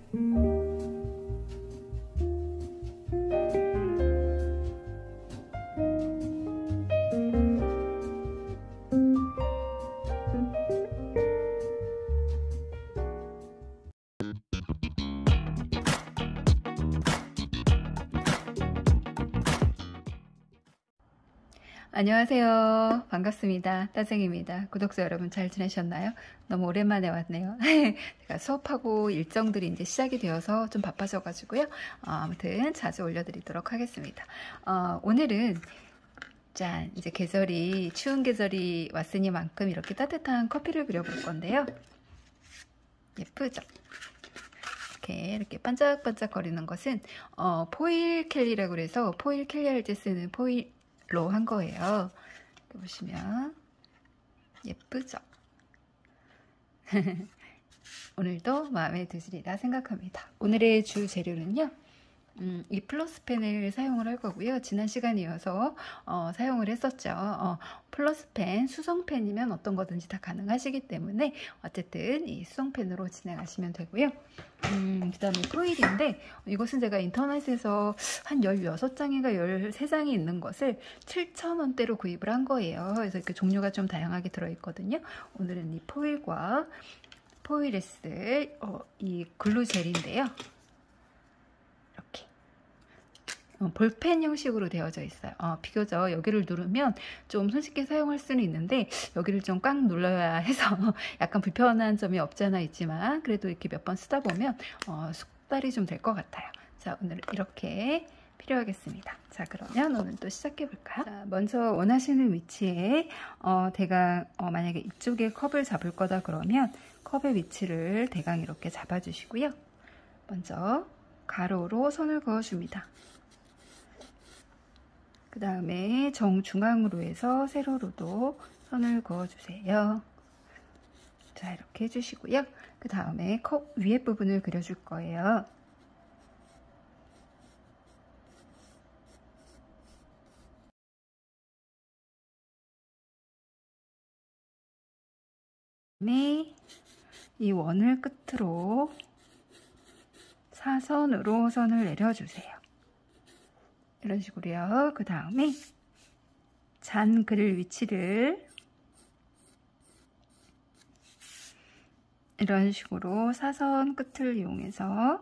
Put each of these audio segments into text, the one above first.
안녕하세요. 반갑습니다. 따생입니다. 구독자 여러분 잘 지내셨나요? 너무 오랜만에 왔네요. 제가 수업하고 일정들이 이제 시작이 되어서 좀 바빠져가지고요. 아무튼 자주 올려드리도록 하겠습니다. 오늘은 짠, 이제 계절이 추운 계절이 왔으니만큼 이렇게 따뜻한 커피를 그려볼 건데요. 예쁘죠? 이렇게 반짝반짝 거리는 것은 포일 캘리라고 그래서 포일 캘리 할 때 쓰는 포일로 한 거예요. 보시면 예쁘죠? 오늘도 마음에 드시리라 생각합니다. 오늘의 주 재료는요, 이 플러스펜을 사용을 할 거고요. 지난 시간에 이어서 사용을 했었죠. 플러스펜, 수성펜이면 어떤 거든지 다 가능하시기 때문에 어쨌든 이 수성펜으로 진행하시면 되고요. 그 다음에 포일인데, 이것은 제가 인터넷에서 한 16장인가 13장이 있는 것을 7,000원대로 구입을 한 거예요. 그래서 이렇게 종류가 좀 다양하게 들어있거든요. 오늘은 이 포일과 포일에 쓸 이 글루 젤인데요. 볼펜 형식으로 되어져 있어요. 비교적 여기를 누르면 좀 손쉽게 사용할 수는 있는데 여기를 좀 꽉 눌러야 해서 약간 불편한 점이 없지 않아 있지만 그래도 이렇게 몇 번 쓰다 보면 숙달이 좀 될 것 같아요. 자, 오늘 이렇게 필요하겠습니다. 자, 그러면 오늘 또 시작해 볼까요? 자, 먼저 원하시는 위치에 대강 만약에 이쪽에 컵을 잡을 거다 그러면 컵의 위치를 대강 이렇게 잡아 주시고요. 먼저 가로로 선을 그어 줍니다. 그 다음에 정중앙으로 해서 세로로도 선을 그어주세요. 자, 이렇게 해주시고요. 그 다음에 컵 위에 부분을 그려줄 거예요. 이 원을 끝으로 사선으로 선을 내려주세요. 이런 식으로요. 그 다음에 잔 그릴 위치를 이런 식으로 사선 끝을 이용해서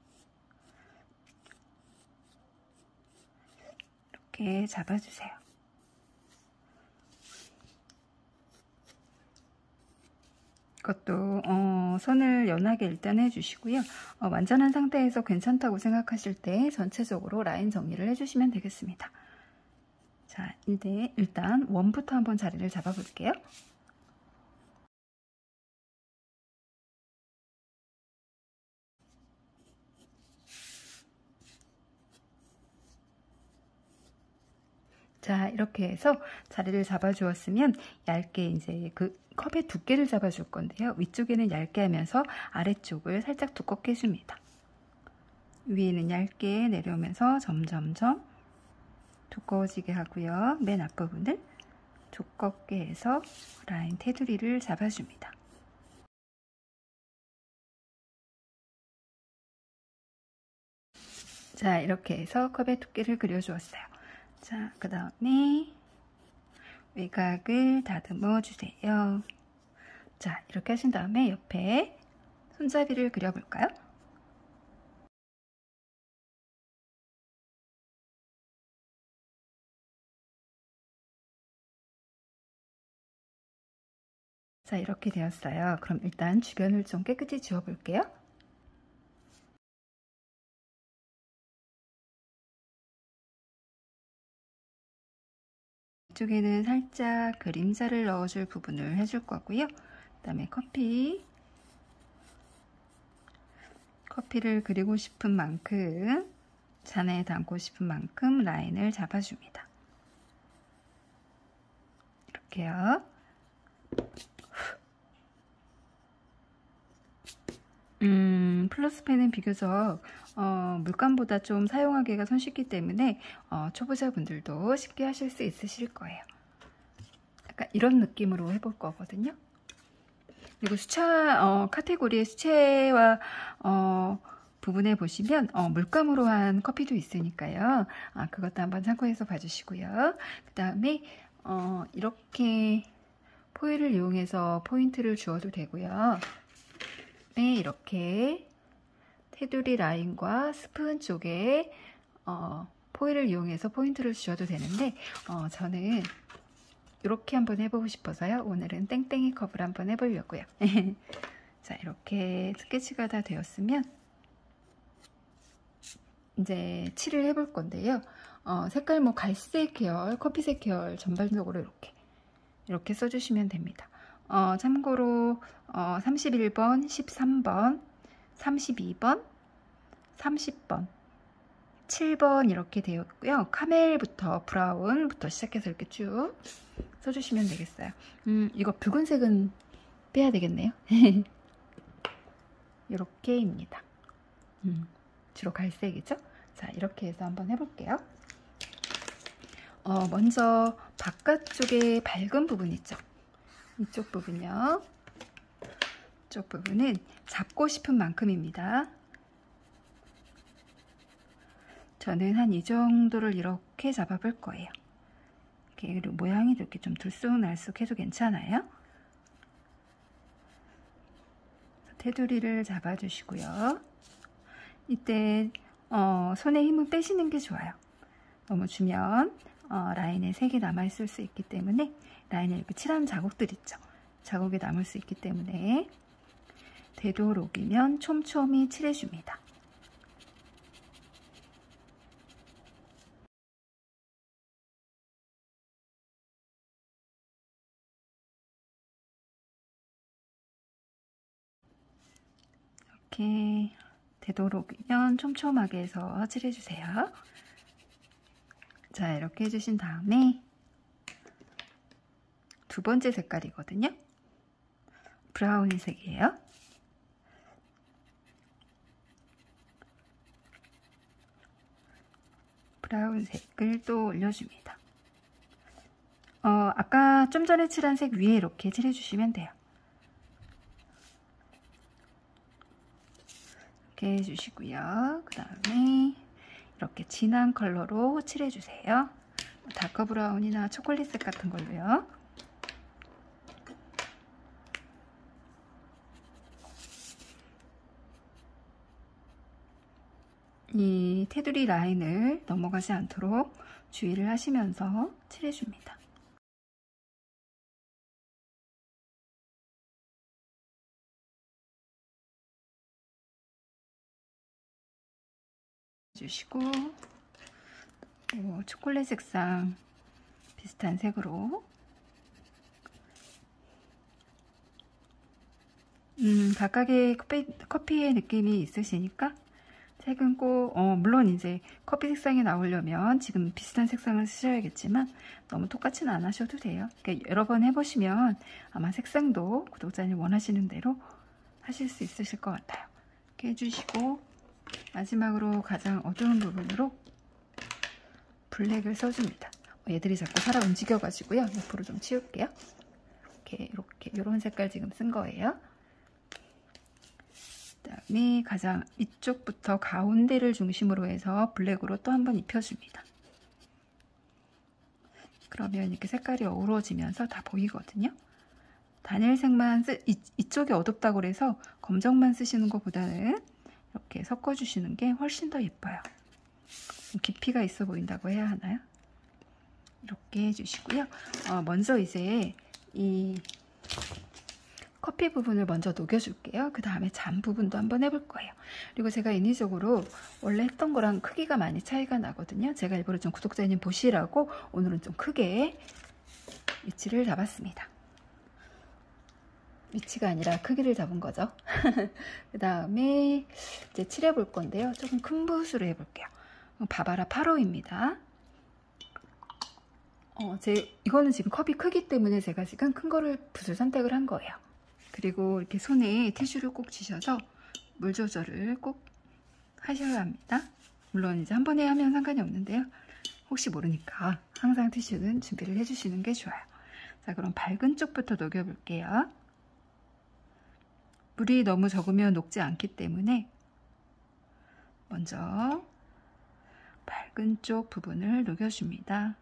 이렇게 잡아주세요. 이것도 선을 연하게 일단 해주시고요. 완전한 상태에서 괜찮다고 생각하실 때 전체적으로 라인 정리를 해주시면 되겠습니다. 자, 일단 원부터 한번 자리를 잡아 볼게요. 자, 이렇게 해서 자리를 잡아 주었으면 얇게 이제 그 컵의 두께를 잡아 줄 건데요. 위쪽에는 얇게 하면서 아래쪽을 살짝 두껍게 해줍니다. 위에는 얇게 내려오면서 점점점 두꺼워지게 하고요. 맨 앞부분을 두껍게 해서 라인 테두리를 잡아줍니다. 자, 이렇게 해서 컵의 두께를 그려주었어요. 자, 그 다음에 외곽을 다듬어 주세요. 자, 이렇게 하신 다음에 옆에 손잡이를 그려볼까요? 자, 이렇게 되었어요. 그럼 일단 주변을 좀 깨끗이 지워볼게요. 이쪽에는 살짝 그림자를 넣어줄 부분을 해줄 거고요. 그 다음에 커피를 그리고 싶은 만큼, 잔에 담고 싶은 만큼 라인을 잡아줍니다. 이렇게요. 플러스펜은 비교적 물감보다 좀 사용하기가 손쉽기 때문에 초보자분들도 쉽게 하실 수 있으실 거예요. 약간 이런 느낌으로 해볼 거거든요. 그리고 수채 카테고리의 수채화 부분에 보시면 물감으로 한 커피도 있으니까요. 그것도 한번 참고해서 봐주시고요. 그 다음에 이렇게 포일을 이용해서 포인트를 주어도 되고요. 네, 이렇게 테두리 라인과 스푼 쪽에 포일을 이용해서 포인트를 주어도 되는데 저는 이렇게 한번 해보고 싶어서요. 오늘은 땡땡이 컵을 한번 해보려고요. 자, 이렇게 스케치가 다 되었으면 이제 칠을 해볼 건데요. 색깔 뭐 갈색 계열, 커피색 계열 전반적으로 이렇게 써주시면 됩니다. 참고로 31번, 13번, 32번, 30번, 7번 이렇게 되었고요. 카멜부터 브라운부터 시작해서 이렇게 쭉 써주시면 되겠어요. 이거 붉은색은 빼야 되겠네요. 이렇게입니다. 주로 갈색이죠. 자, 이렇게 해서 한번 해볼게요. 먼저 바깥쪽에 밝은 부분 있죠. 이쪽 부분요. 이쪽 부분은 잡고 싶은 만큼입니다. 저는 한 이 정도를 이렇게 잡아볼 거예요. 이렇게 모양이 이렇게 좀 들쑥날쑥 해도 괜찮아요. 테두리를 잡아주시고요. 이때 손에 힘을 빼시는 게 좋아요. 너무 주면 라인에 색이 남아있을 수 있기 때문에 라인에 이렇게 칠한 자국들 있죠. 자국이 남을 수 있기 때문에 되도록이면 촘촘히 칠해줍니다. 이렇게 되도록이면 촘촘하게 해서 칠해주세요. 자, 이렇게 해주신 다음에 두 번째 색깔이거든요. 브라운색이에요. 브라운색을 또 올려줍니다. 아까 좀 전에 칠한 색 위에 이렇게 칠해주시면 돼요. 이렇게 해주시고요. 그 다음에 이렇게 진한 컬러로 칠해주세요. 다크 브라운이나 초콜릿색 같은 걸로요. 이 테두리 라인을 넘어가지 않도록 주의를 하시면서 칠해줍니다. 주시고 초콜릿 색상 비슷한 색으로 각각의 커피의 느낌이 있으시니까 색은 꼭 물론 이제 커피 색상이 나오려면 지금 비슷한 색상을 쓰셔야겠지만 너무 똑같이는 안 하셔도 돼요. 그러니까 여러 번 해보시면 아마 색상도 구독자님 원하시는 대로 하실 수 있으실 것 같아요. 이렇게 해주시고 마지막으로 가장 어두운 부분으로 블랙을 써줍니다. 얘들이 자꾸 살아 움직여가지고요. 옆으로 좀 치울게요. 이렇게 이런 색깔 지금 쓴 거예요. 그다음에 가장 이쪽부터 가운데를 중심으로 해서 블랙으로 또 한번 입혀줍니다. 그러면 이렇게 색깔이 어우러지면서 다 보이거든요. 단일색만 이쪽이 어둡다고 해서 검정만 쓰시는 것보다는 이렇게 섞어주시는 게 훨씬 더 예뻐요. 깊이가 있어 보인다고 해야 하나요? 이렇게 해주시고요. 먼저 이제 이 커피 부분을 먼저 녹여줄게요. 그 다음에 잔 부분도 한번 해볼 거예요. 그리고 제가 인위적으로 원래 했던 거랑 크기가 많이 차이가 나거든요. 제가 일부러 좀 구독자님 보시라고 오늘은 좀 크게 위치를 잡았습니다. 위치가 아니라 크기를 잡은 거죠. 그 다음에 이제 칠해볼 건데요. 조금 큰 붓으로 해볼게요. 바바라 8호입니다. 이거는 지금 컵이 크기 때문에 제가 지금 큰 거를 붓을 선택을 한 거예요. 그리고 이렇게 손에 티슈를 꼭 쥐셔서 물 조절을 꼭 하셔야 합니다. 물론 이제 한 번에 하면 상관이 없는데요. 혹시 모르니까 항상 티슈는 준비를 해주시는 게 좋아요. 자, 그럼 밝은 쪽부터 녹여볼게요. 물이 너무 적으면 녹지 않기 때문에 먼저 밝은 쪽 부분을 녹여줍니다.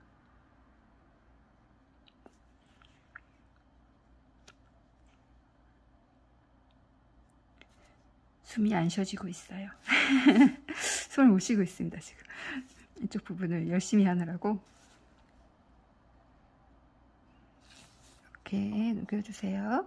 숨이 안 쉬어지고 있어요. 숨을 못 쉬고 있습니다, 지금. 이쪽 부분을 열심히 하느라고. 이렇게 녹여주세요.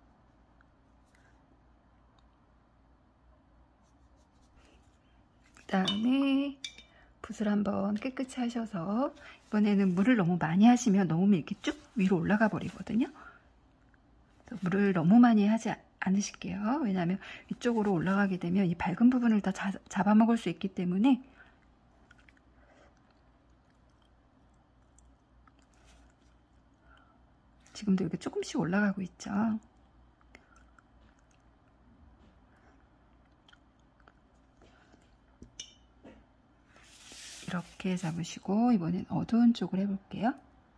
그 다음에 붓을 한번 깨끗이 하셔서, 이번에는 물을 너무 많이 하시면 너무 이렇게 쭉 위로 올라가 버리거든요. 물을 너무 많이 하지 않으실게요. 왜냐하면 이쪽으로 올라가게 되면 이 밝은 부분을 다 잡아먹을 수 있기 때문에. 지금도 이렇게 조금씩 올라가고 있죠. 이렇게 잡으시고 이번엔 어두운 쪽을 해볼게요.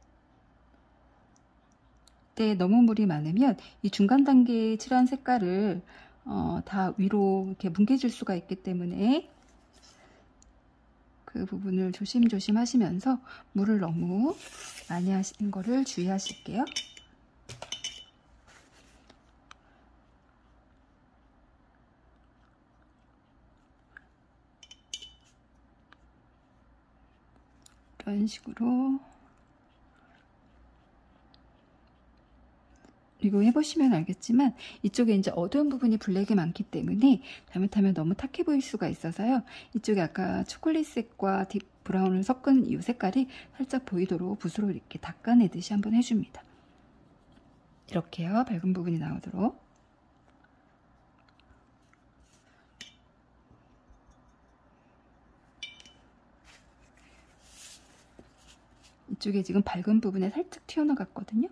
때 너무 물이 많으면 이 중간 단계에 칠한 색깔을 다 위로 이렇게 뭉개질 수가 있기 때문에 그 부분을 조심조심 하시면서 물을 너무 많이 하시는 거를 주의하실게요. 이런 식으로. 그리고 해보시면 알겠지만 이쪽에 이제 어두운 부분이 블랙이 많기 때문에 잘못하면 너무 탁해 보일 수가 있어서요. 이쪽에 아까 초콜릿색과 딥 브라운을 섞은 이 색깔이 살짝 보이도록 붓으로 이렇게 닦아내듯이 한번 해줍니다. 이렇게요. 밝은 부분이 나오도록. 이쪽에 지금 밝은 부분에 살짝 튀어나갔거든요.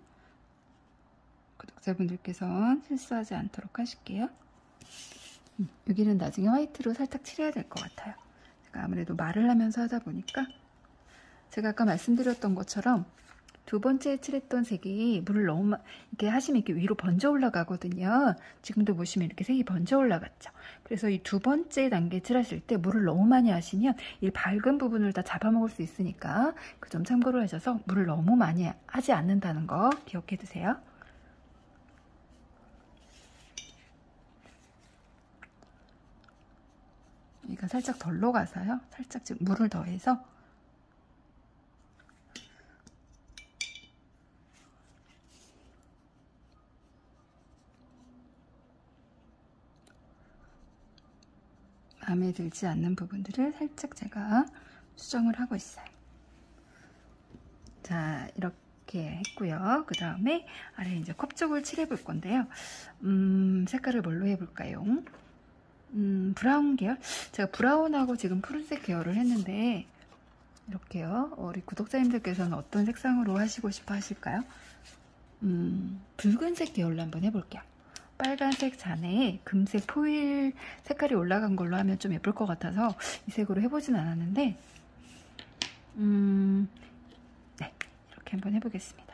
구독자분들께서는 실수하지 않도록 하실게요. 여기는 나중에 화이트로 살짝 칠해야 될 것 같아요. 제가 아무래도 말을 하면서 하다 보니까, 제가 아까 말씀드렸던 것처럼 두 번째 칠했던 색이 물을 너무 이렇게 하시면 이렇게 위로 번져 올라가거든요. 지금도 보시면 이렇게 색이 번져 올라갔죠. 그래서 이 두 번째 단계 칠하실 때 물을 너무 많이 하시면 이 밝은 부분을 다 잡아먹을 수 있으니까 그 점 참고로 하셔서 물을 너무 많이 하지 않는다는 거 기억해 두세요. 여기가 살짝 덜 녹아서요. 살짝 지금 물을 더해서 마음에 들지 않는 부분들을 살짝 제가 수정을 하고 있어요. 자, 이렇게 했고요. 그 다음에 아래 이제 컵 쪽을 칠해 볼 건데요. 색깔을 뭘로 해볼까요? 브라운 계열? 제가 브라운하고 지금 푸른색 계열을 했는데, 이렇게요. 우리 구독자님들께서는 어떤 색상으로 하시고 싶어 하실까요? 붉은색 계열로 한번 해볼게요. 빨간색 잔에 금색 포일 색깔이 올라간 걸로 하면 좀 예쁠 것 같아서 이 색으로 해보진 않았는데, 네, 이렇게 한번 해보겠습니다.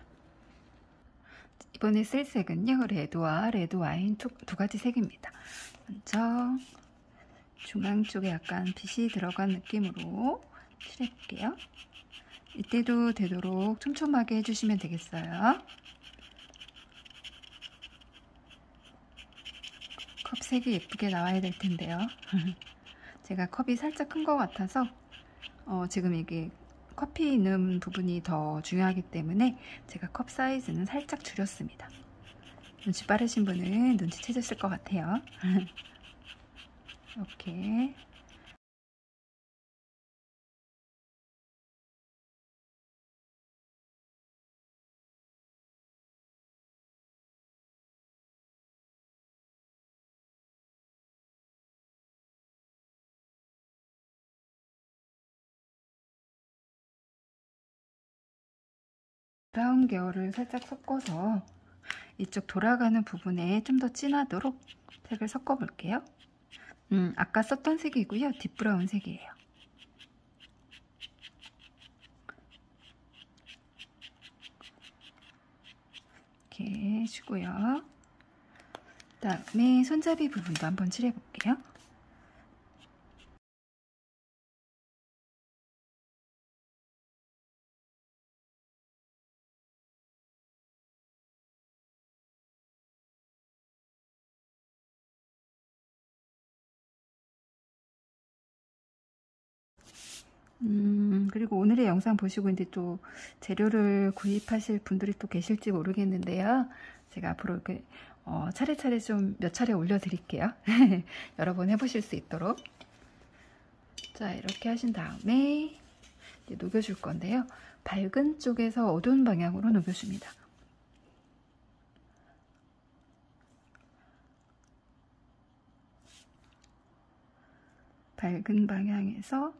이번에 쓸 색은요, 레드와 레드 와인 두 가지 색입니다. 먼저 중앙 쪽에 약간 빛이 들어간 느낌으로 칠해볼게요. 이때도 되도록 촘촘하게 해주시면 되겠어요. 컵 색이 예쁘게 나와야 될 텐데요. 제가 컵이 살짝 큰 것 같아서 지금 이게 커피 있는 부분이 더 중요하기 때문에 제가 컵 사이즈는 살짝 줄였습니다. 눈치 빠르신 분은 눈치채셨을 것 같아요. 이렇게 브라운 계열을 살짝 섞어서 이쪽 돌아가는 부분에 좀 더 진하도록 색을 섞어 볼게요. 아까 썼던 색이고요. 딥브라운 색이에요. 이렇게 해주고요. 그 다음에 손잡이 부분도 한번 칠해 볼게요. 그리고 오늘의 영상 보시고 이제 또 재료를 구입하실 분들이 또 계실지 모르겠는데요. 제가 앞으로 이렇게 차례차례 좀 몇 차례 올려드릴게요. 여러 번 해보실 수 있도록. 자, 이렇게 하신 다음에 이제 녹여줄 건데요. 밝은 쪽에서 어두운 방향으로 녹여줍니다. 밝은 방향에서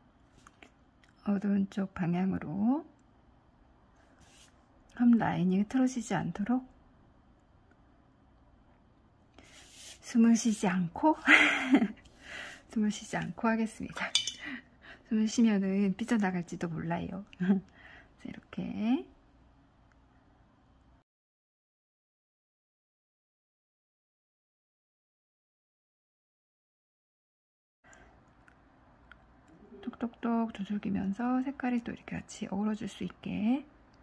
어두운 쪽 방향으로 한 라인이 흐트러지지 않도록 숨을 쉬지 않고 숨을 쉬지 않고 하겠습니다. 숨을 쉬면은 삐져나갈지도 몰라요. 이렇게 톡톡톡 두들기면서 색깔이 또 이렇게 같이 어우러질 수 있게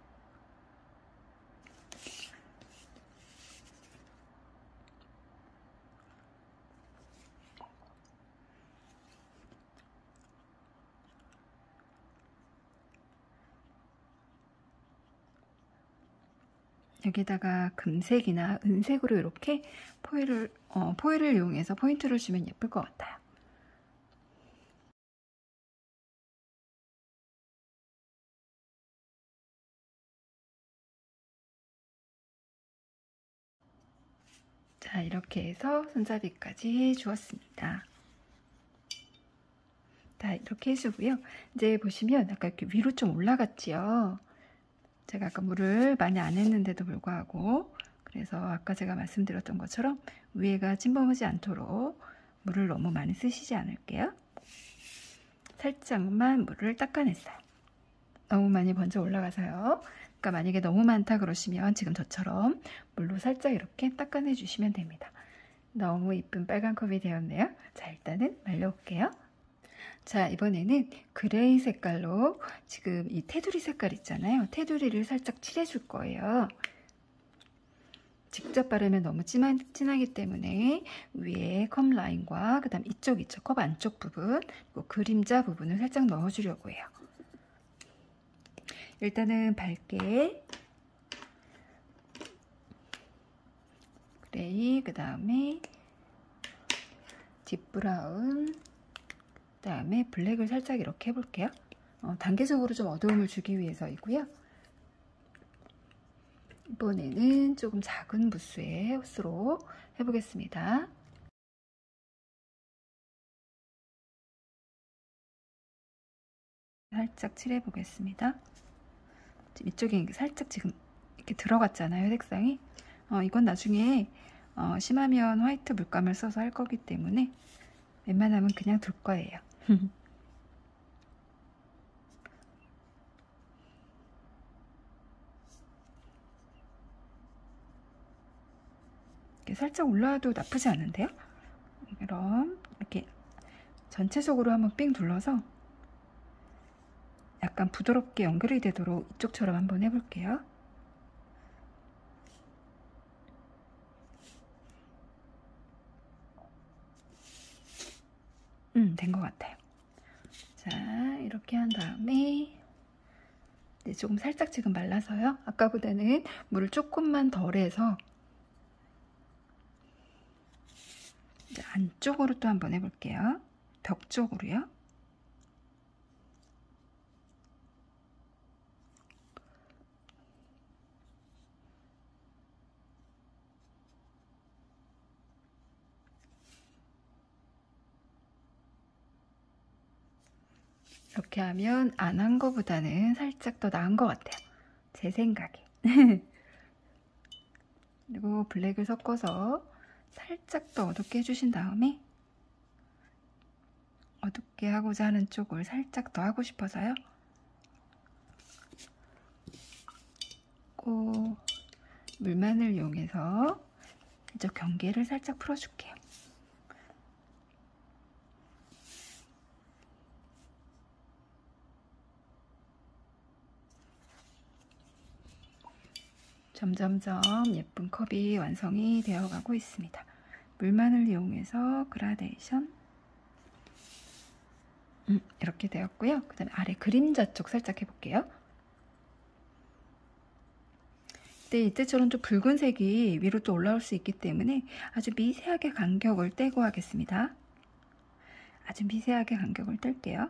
여기다가 금색이나 은색으로 이렇게 포일을 이용해서 포인트를 주면 예쁠 것 같아요. 자, 이렇게 해서 손잡이까지 주었습니다. 자, 이렇게 해주고요. 이제 보시면 아까 이렇게 위로 좀 올라갔지요. 제가 아까 물을 많이 안 했는데도 불구하고, 그래서 아까 제가 말씀드렸던 것처럼 위에가 침범하지 않도록 물을 너무 많이 쓰시지 않을게요. 살짝만 물을 닦아냈어요. 너무 많이 번져 올라가서요. 그러니까 만약에 너무 많다 그러시면 지금 저처럼 물로 살짝 이렇게 닦아내 주시면 됩니다. 너무 이쁜 빨간 컵이 되었네요. 자, 일단은 말려올게요. 자, 이번에는 그레이 색깔로 지금 이 테두리 색깔 있잖아요. 테두리를 살짝 칠해줄 거예요. 직접 바르면 너무 진하기 때문에 위에 컵 라인과 그 다음 이쪽 있죠. 컵 안쪽 부분, 그리고 그림자 부분을 살짝 넣어주려고 해요. 일단은 밝게 그레이, 그 다음에 딥브라운, 그 다음에 블랙을 살짝 이렇게 해볼게요. 단계적으로 좀 어두움을 주기 위해서이고요. 이번에는 조금 작은 부스의 호스로 해보겠습니다. 살짝 칠해보겠습니다. 이쪽에 살짝 지금 이렇게 들어갔잖아요, 색상이. 이건 나중에 심하면 화이트 물감을 써서 할 거기 때문에 웬만하면 그냥 둘 거예요. 이렇게 살짝 올라와도 나쁘지 않은데요? 그럼 이렇게 전체적으로 한번 삥 둘러서 약간 부드럽게 연결이 되도록 이쪽처럼 한번 해볼게요. 된 것 같아요. 자, 이렇게 한 다음에 네, 조금 살짝 지금 말라서요. 아까보다는 물을 조금만 덜 해서 이제 안쪽으로 또 한번 해볼게요. 벽 쪽으로요. 이렇게 하면 안 한 거보다는 살짝 더 나은 것 같아요. 제 생각에. 그리고 블랙을 섞어서 살짝 더 어둡게 해주신 다음에 어둡게 하고자 하는 쪽을 살짝 더 하고 싶어서요. 꼭 물만을 이용해서 이쪽 경계를 살짝 풀어줄게요. 점점점 예쁜 컵이 완성이 되어가고 있습니다. 물만을 이용해서 그라데이션 이렇게 되었고요. 그 다음에 아래 그림자 쪽 살짝 해볼게요. 네, 이때처럼 좀 붉은색이 위로 또 올라올 수 있기 때문에 아주 미세하게 간격을 떼고 하겠습니다. 아주 미세하게 간격을 뗄게요.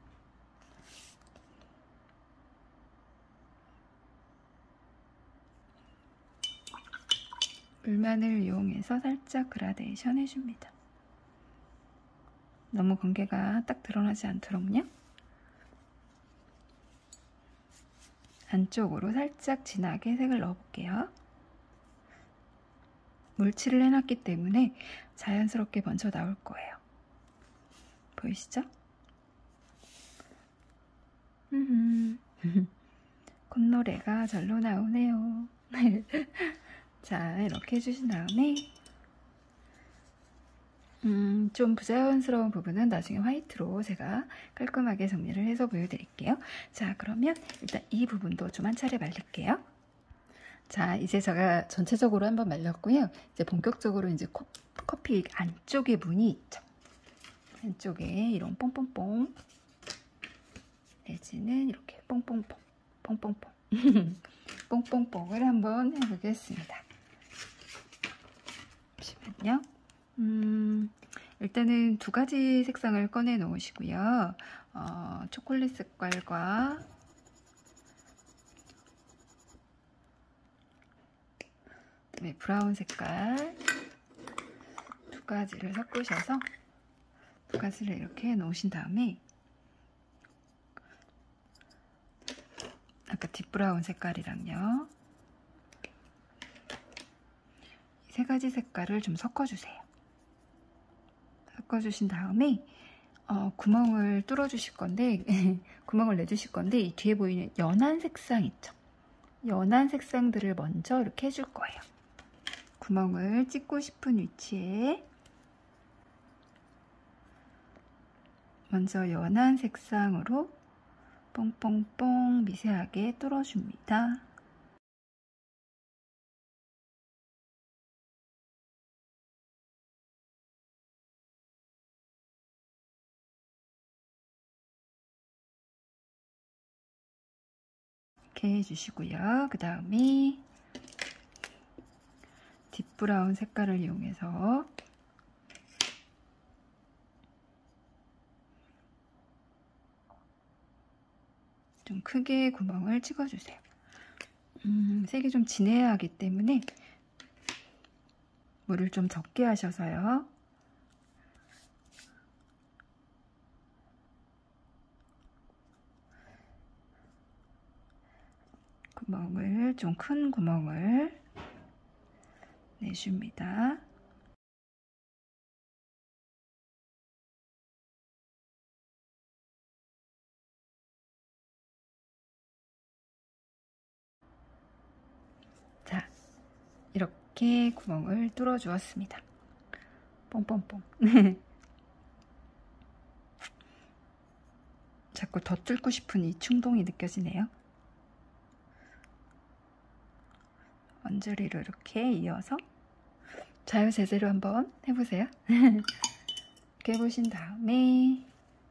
물만을 이용해서 살짝 그라데이션 해줍니다. 너무 건개가 딱 드러나지 않도록요. 안쪽으로 살짝 진하게 색을 넣어볼게요. 물칠을 해놨기 때문에 자연스럽게 먼저 나올 거예요. 보이시죠? 콧노래가 절로 나오네요. 자, 이렇게 해주신 다음에 좀 부자연스러운 부분은 나중에 화이트로 제가 깔끔하게 정리를 해서 보여드릴게요. 자, 그러면 일단 이 부분도 좀 한 차례 말릴게요. 자, 이제 제가 전체적으로 한번 말렸고요. 이제 본격적으로 이제 커피 안쪽에 무늬 있죠. 안쪽에 이런 뽕뽕뽕 내지는 이렇게 뽕뽕뽕 뽕뽕뽕 뽕뽕뽕을 한번 해보겠습니다. 잠시만요. 일단은 두 가지 색상을 꺼내 놓으시고요. 초콜릿 색깔과 그다음에 브라운 색깔 두 가지를 섞으셔서 두 가지를 이렇게 해 놓으신 다음에 아까 딥브라운 색깔이랑요. 이 세 가지 색깔을 좀 섞어주세요. 섞어주신 다음에 구멍을 뚫어 주실 건데 구멍을 내주실 건데 이 뒤에 보이는 연한 색상 있죠? 연한 색상들을 먼저 이렇게 해줄 거예요. 구멍을 찍고 싶은 위치에 먼저 연한 색상으로 뽕뽕뽕 미세하게 뚫어줍니다. 이렇게 해주시고요. 그 다음에 딥브라운 색깔을 이용해서 좀 크게 구멍을 찍어주세요. 색이 좀 진해야 하기 때문에 물을 좀 적게 하셔서요. 구멍을 좀 큰 구멍을 내줍니다. 자, 이렇게 구멍을 뚫어 주었습니다. 뽕뽕뽕. 자꾸 더 뚫고 싶은 이 충동이 느껴지네요. 원줄이로 이렇게 이어서 자유제재로 한번 해보세요. 이렇게 해보신 다음에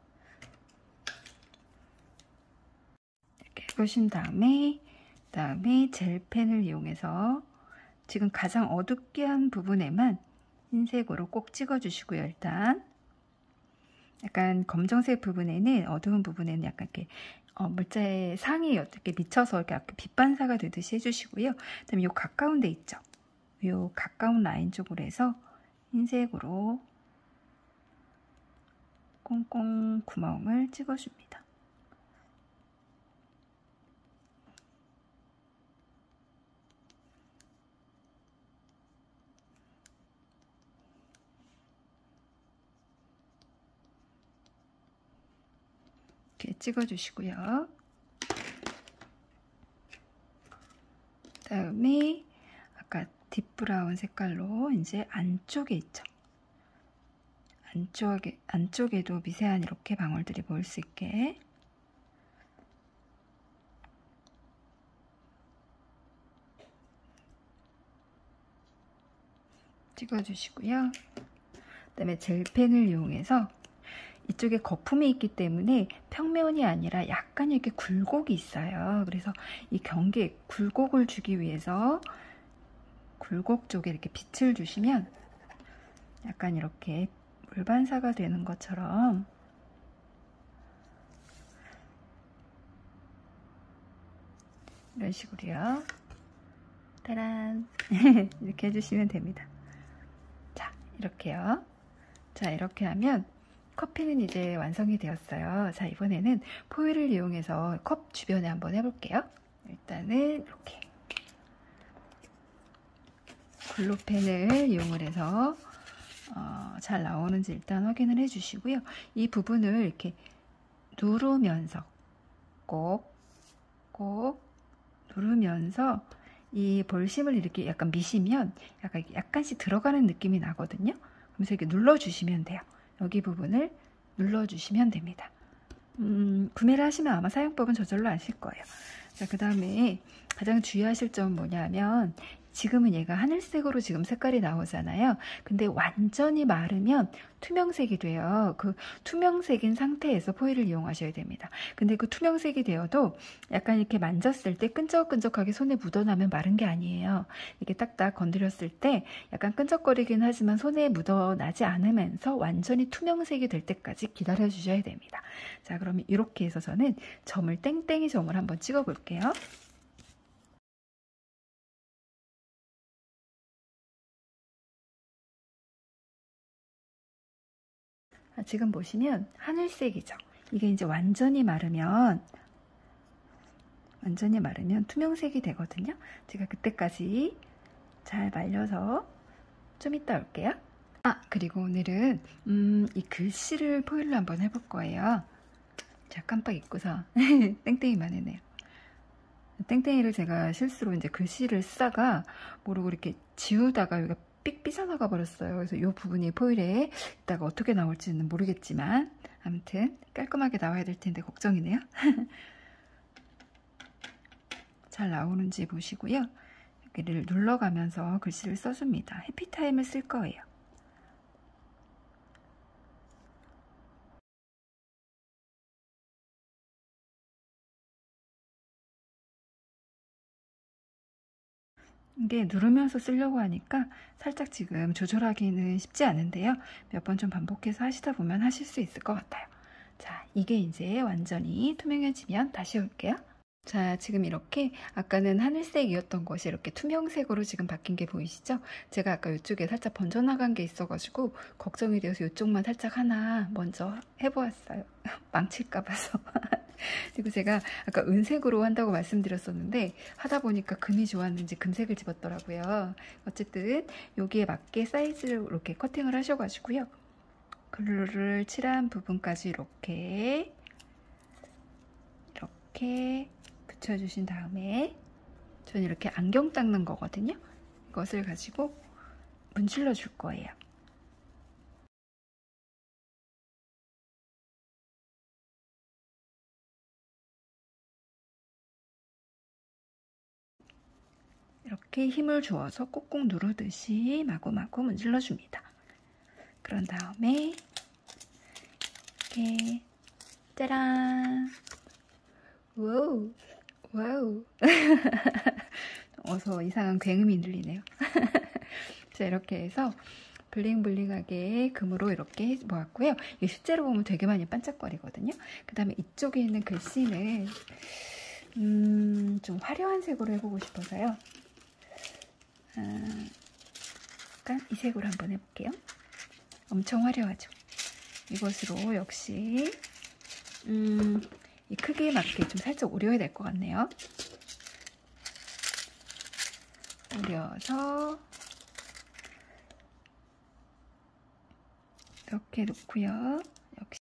이렇게 해보신 다음에 그다음에 젤펜을 이용해서 지금 가장 어둡게 한 부분에만 흰색으로 꼭 찍어주시고요. 일단 약간 검정색 부분에는 어두운 부분에는 약간 이렇게 물자의 상이 어떻게 미쳐서 이렇게 빛 반사가 되듯이 해주시고요. 그다음에 요 가까운 데 있죠. 요 가까운 라인 쪽으로 해서 흰색으로 꽁꽁 구멍을 찍어줍니다. 이렇게 찍어주시고요. 그다음에 아까 딥브라운 색깔로 이제 안쪽에 있죠. 안쪽에도 미세한 이렇게 방울들이 보일 수 있게 찍어주시고요. 그다음에 젤펜을 이용해서 이쪽에 거품이 있기 때문에 평면이 아니라 약간 이렇게 굴곡이 있어요. 그래서 이 경계 굴곡을 주기 위해서 굴곡 쪽에 이렇게 빛을 주시면 약간 이렇게 물반사가 되는 것처럼 이런 식으로요. 따란 이렇게 해주시면 됩니다. 자, 이렇게요. 자, 이렇게 하면 커피는 이제 완성이 되었어요. 자, 이번에는 포일을 이용해서 컵 주변에 한번 해볼게요. 일단은 이렇게 글로펜을 이용을 해서 잘 나오는지 일단 확인을 해주시고요. 이 부분을 이렇게 누르면서 꼭 누르면서 이 볼심을 이렇게 약간 미시면 약간씩 들어가는 느낌이 나거든요. 그래서 이렇게 눌러주시면 돼요. 여기 부분을 눌러주시면 됩니다. 구매를 하시면 아마 사용법은 저절로 아실 거예요. 자, 그 다음에 가장 주의하실 점은 뭐냐면 지금은 얘가 하늘색으로 지금 색깔이 나오잖아요. 근데 완전히 마르면 투명색이 돼요. 그 투명색인 상태에서 포일을 이용하셔야 됩니다. 근데 그 투명색이 되어도 약간 이렇게 만졌을 때 끈적끈적하게 손에 묻어나면 마른 게 아니에요. 이렇게 딱딱 건드렸을 때 약간 끈적거리긴 하지만 손에 묻어나지 않으면서 완전히 투명색이 될 때까지 기다려 주셔야 됩니다. 자, 그러면 이렇게 해서 저는 점을 땡땡이 점을 한번 찍어 볼게요. 지금 보시면 하늘색이죠. 이게 이제 완전히 마르면 투명색이 되거든요. 제가 그때까지 잘 말려서 좀 이따 올게요. 그리고 오늘은 이 글씨를 포일로 한번 해볼 거예요. 제가 깜빡 잊고서 땡땡이만 했네요. 땡땡이를 제가 실수로 이제 글씨를 쓰다가 모르고 이렇게 지우다가 여기가 삑 삐져나가 버렸어요. 그래서 이 부분이 포일에 이따가 어떻게 나올지는 모르겠지만 아무튼 깔끔하게 나와야 될 텐데 걱정이네요. 잘 나오는지 보시고요. 여기를 눌러가면서 글씨를 써줍니다. 해피타임을 쓸 거예요. 이게 누르면서 쓰려고 하니까 살짝 지금 조절하기는 쉽지 않은데요. 몇 번 좀 반복해서 하시다 보면 하실 수 있을 것 같아요. 자, 이게 이제 완전히 투명해지면 다시 올게요. 자, 지금 이렇게 아까는 하늘색이었던 것이 이렇게 투명색으로 지금 바뀐 게 보이시죠? 제가 아까 이쪽에 살짝 번져나간 게 있어가지고 걱정이 되어서 이쪽만 살짝 하나 먼저 해보았어요. 망칠까 봐서. 그리고 제가 아까 은색으로 한다고 말씀드렸었는데 하다 보니까 금이 좋았는지 금색을 집었더라고요. 어쨌든 여기에 맞게 사이즈를 이렇게 커팅을 하셔가지고요. 글루를 칠한 부분까지 이렇게 붙여주신 다음에 저는 이렇게 안경 닦는 거거든요. 이것을 가지고 문질러 줄 거예요. 이렇게 힘을 주어서 꾹꾹 누르듯이 마구마구 문질러 줍니다. 그런 다음에 이렇게 짜란! 와우! 와우! 어서 이상한 굉음이 들리네요. 자, 이렇게 해서 블링블링하게 금으로 이렇게 모았고요. 이게 실제로 보면 되게 많이 반짝거리거든요. 그 다음에 이쪽에 있는 글씨는 좀 화려한 색으로 해보고 싶어서요. 약간 이 색으로 한번 해볼게요. 엄청 화려하죠. 이것으로 역시 이 크기에 맞게 좀 살짝 오려야 될 것 같네요. 오려서 이렇게 놓고요. 역시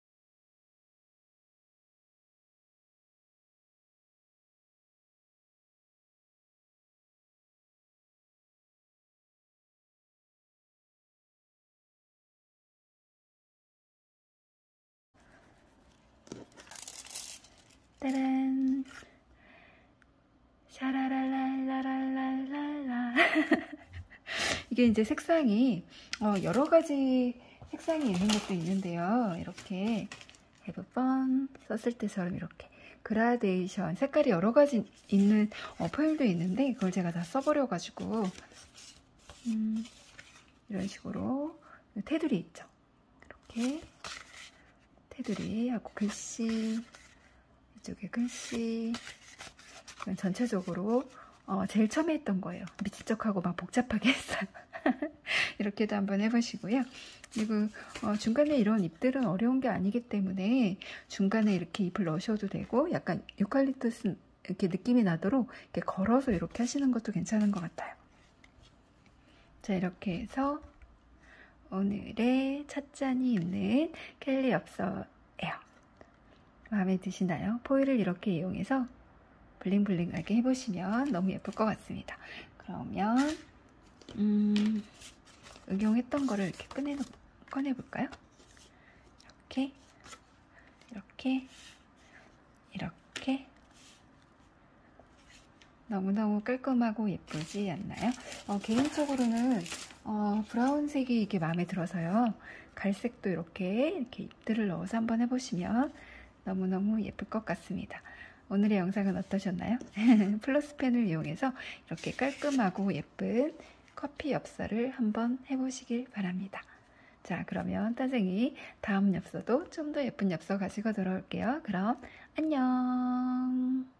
따란 샤라랄랄라랄랄라 이게 이제 색상이 여러 가지 색상이 있는 것도 있는데요. 이렇게 have fun 썼을 때처럼 이렇게 그라데이션 색깔이 여러 가지 있는 포일도 있는데 그걸 제가 다 써버려 가지고 이런 식으로 테두리 있죠. 이렇게 테두리하고 글씨, 이쪽에 글씨, 전체적으로 제일 처음에 했던 거예요. 미친 척하고 막 복잡하게 했어요. 이렇게도 한번 해보시고요. 그리고 중간에 이런 잎들은 어려운 게 아니기 때문에 중간에 이렇게 잎을 넣으셔도 되고 약간 유칼립투스 이렇게 느낌이 나도록 이렇게 걸어서 이렇게 하시는 것도 괜찮은 것 같아요. 자, 이렇게 해서 오늘의 첫 잔이 있는 켈리 엽서예요. 마음에 드시나요? 포일을 이렇게 이용해서 블링블링하게 해보시면 너무 예쁠 것 같습니다. 그러면 응용했던 거를 이렇게 꺼내볼까요? 이렇게 이렇게 이렇게 너무너무 깔끔하고 예쁘지 않나요? 개인적으로는 브라운색이 이게 마음에 들어서요. 갈색도 이렇게 잎들을 넣어서 한번 해보시면 너무너무 예쁠 것 같습니다. 오늘의 영상은 어떠셨나요? 플로스펜을 이용해서 이렇게 깔끔하고 예쁜 커피 엽서를 한번 해보시길 바랍니다. 자, 그러면 따생이 다음 엽서도 좀 더 예쁜 엽서 가지고 돌아올게요. 그럼 안녕.